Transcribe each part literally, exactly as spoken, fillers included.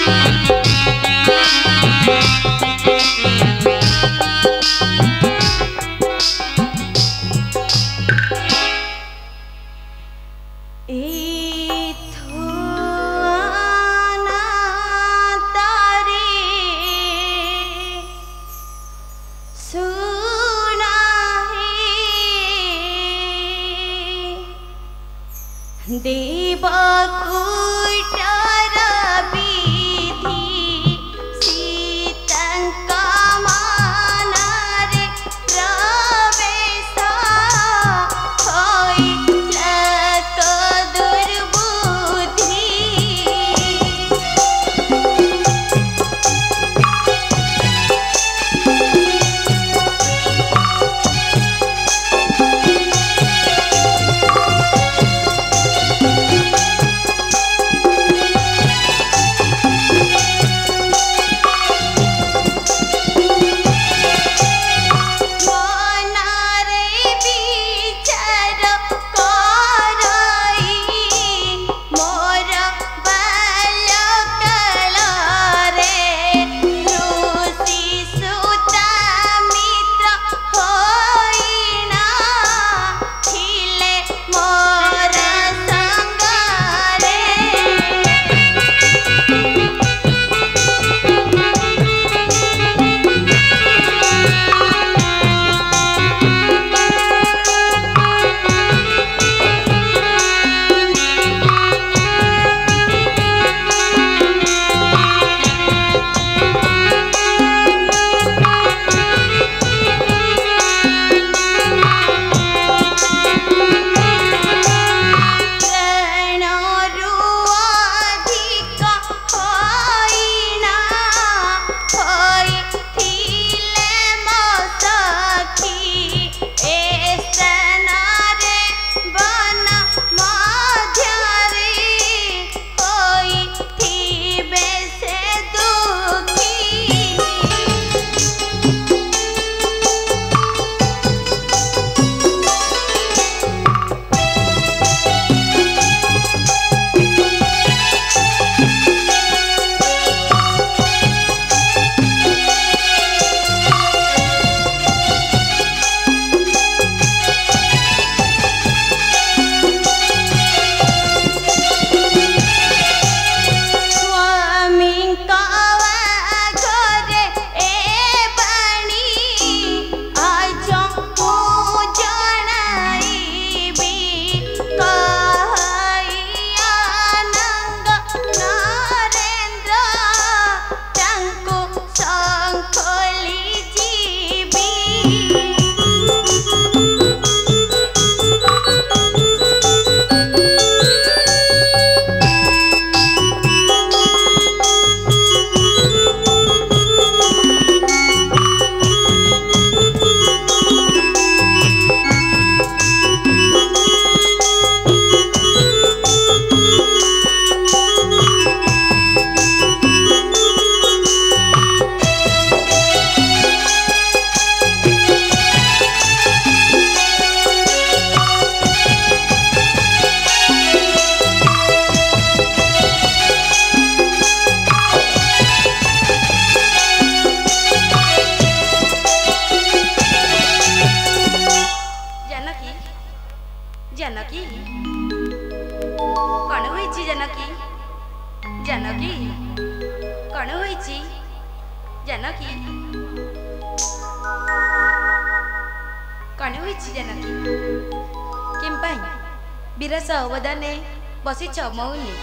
विरस अवदाने बसी मौनी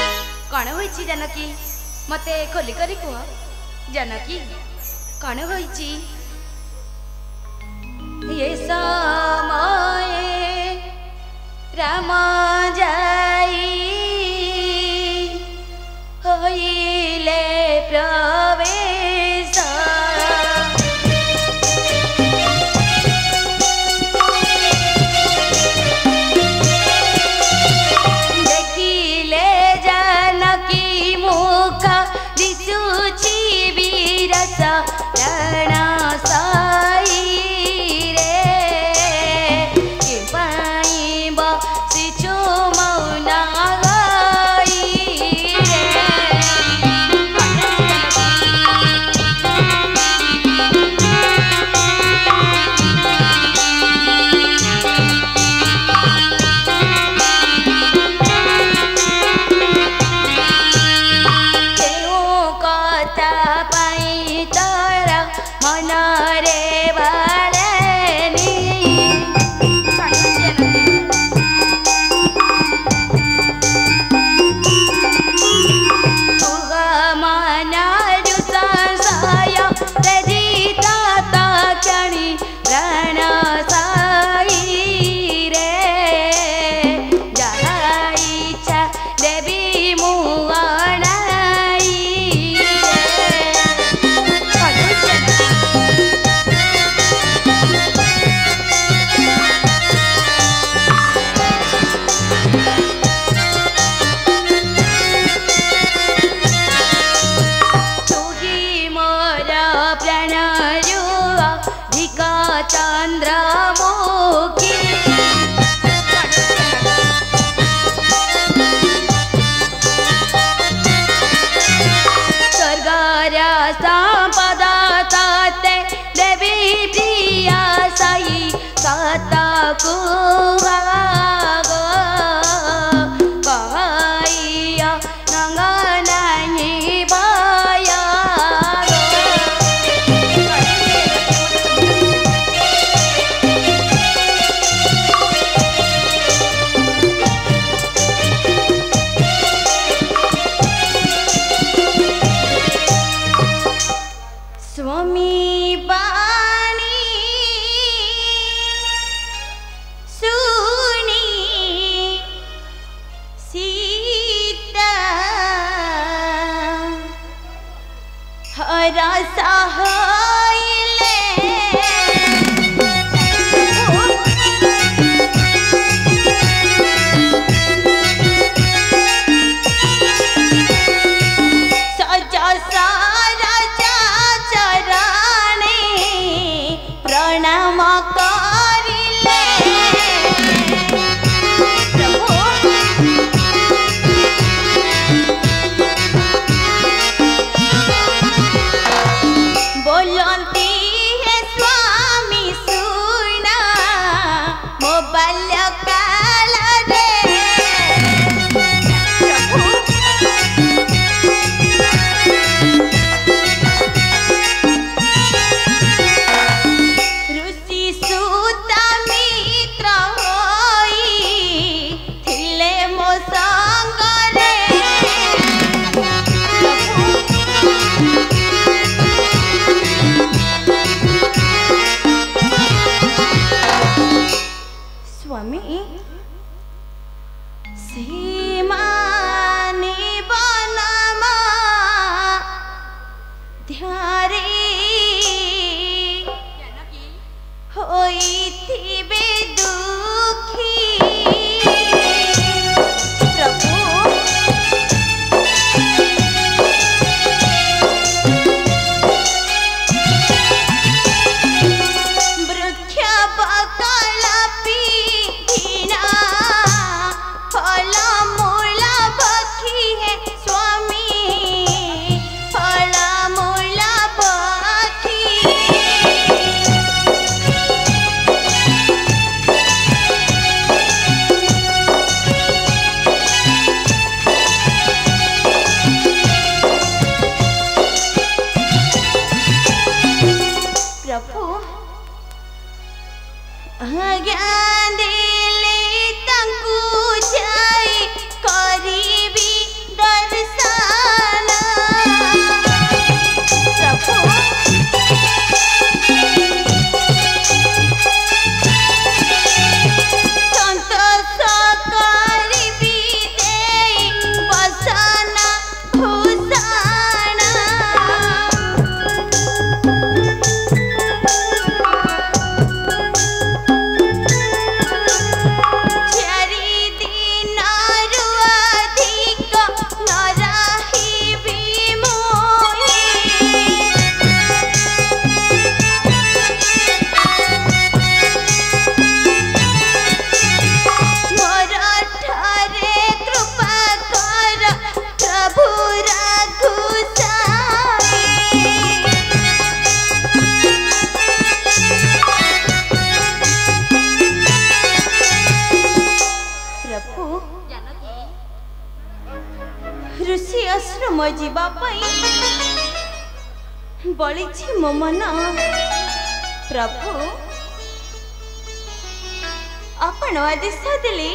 कण हो जानकी मते खोली करी कह जानकी कण हो ये समय राम जाई होइले प्रवेश देखिले जानकी मुख दिशुची विरस रण साई रे कि पाई बसिछु संपद ताते देवी प्रिया साई साता कुहाग कहैया नंगनानी बाया स्वामी बाणी सुनी सीता हरा सहायले सजा सारा चरणे प्रणाम करिले बोलती है स्वामी सुना मो बाल्यकाल रे ऋषि सूता मित्र होई थिले मो संगरे स्वामी सीमानी बनमा ध्यारे होइथिबे दुखी प्रभु वृक्ष बकल पीना फल मूल बखी है स्वामी फल मूल बखी प्रभु ज्ञान दिले तंकु जाई करीबी दर्शन प्रभु संतोष करीबी देई बसन भूषण चारि दिनरु अधिक न रहिबि मोहि मोर ठारे कृपा कर प्रभु रघुसाई प्रभु ऋषि आश्रम जीवा बड़ी मो मन प्रभु आपण आदेश देले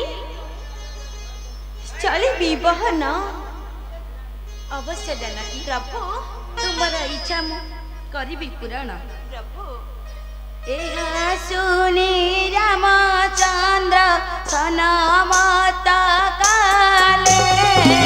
चली बहन अवश्य जानकी प्रभु तुमर इच्छा मु करिबी पुराण प्रभु एहा सुनी रामचंद्र सनामत काले